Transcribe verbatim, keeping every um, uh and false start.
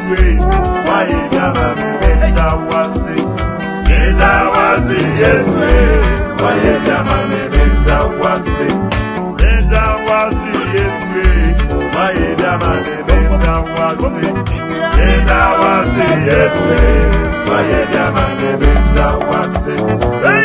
Yeswe, Wayedama Meda Wasi, Meda Wasi Yeswe, Wayedama Meda Wasi, Meda Wasi Yeswe, Wayedama Meda Wasi, Meda Wasi Yeswe, Wayedama Meda Wasi.